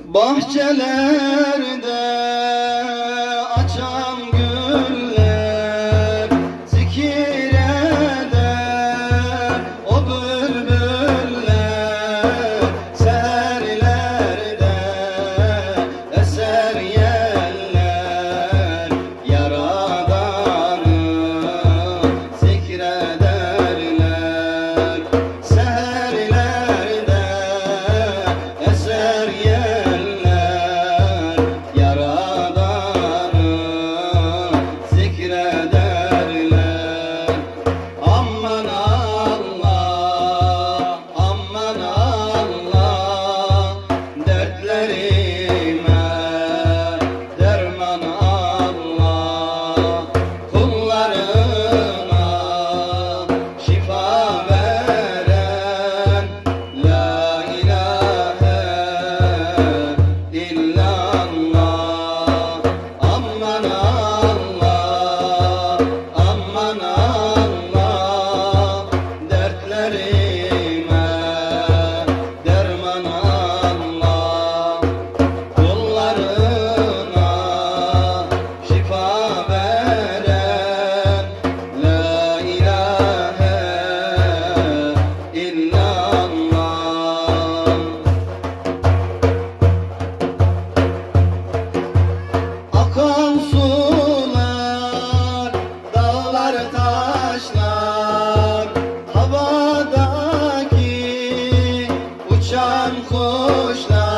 Bahçelerde açan güller zikir eder o bülbüller. Seherlerde eser yeller Yaradan'ı zikrederler. Seherlerde eser yeller Aman Allah, aman Allah, dertlerime derman Allah, kullarına şifa veren la ilahe illallah. Aman Allah, aman Allah, dertlerime derman Allah, kullarına şifa veren la ilahe illallah. Akan sular, dağlar, taşlar, havadaki uçan kuşlar.